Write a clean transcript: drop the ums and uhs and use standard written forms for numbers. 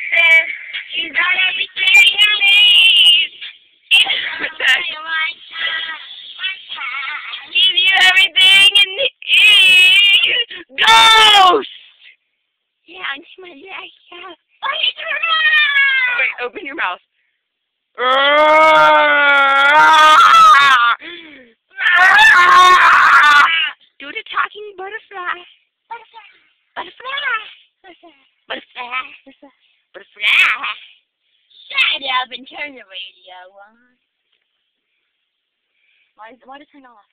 She's got everything you need. Give you everything you need. Ghost! Yeah, I need my leg. Wait, open your mouth. Do the talking butterfly. Butterfly. Butterfly. Butterfly. Shut up and turn the radio on. Why does it turn off?